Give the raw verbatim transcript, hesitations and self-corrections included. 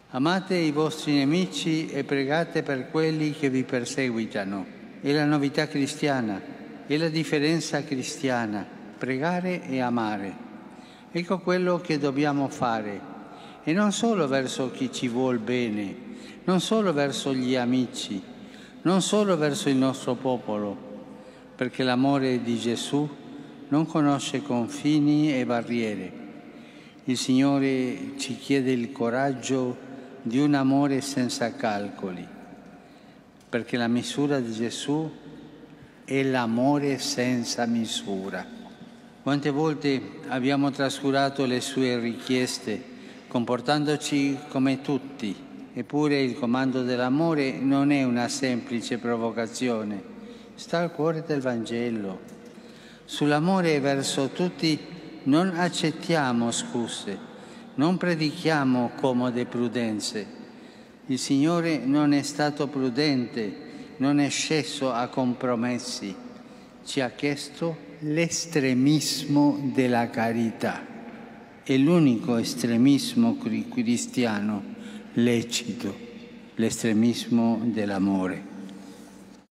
Amate i vostri nemici e pregate per quelli che vi perseguitano. È la novità cristiana, è la differenza cristiana, pregare e amare. Ecco quello che dobbiamo fare, e non solo verso chi ci vuol bene, non solo verso gli amici, non solo verso il nostro popolo, perché l'amore di Gesù non conosce confini e barriere. Il Signore ci chiede il coraggio di un amore senza calcoli, perché la misura di Gesù è l'amore senza misura. Quante volte abbiamo trascurato le sue richieste, comportandoci come tutti, eppure il comando dell'amore non è una semplice provocazione, sta al cuore del Vangelo. Sull'amore verso tutti non accettiamo scuse, non predichiamo comode prudenze. Il Signore non è stato prudente, non è sceso a compromessi. Ci ha chiesto l'estremismo della carità. È l'unico estremismo cristiano lecito, l'estremismo dell'amore.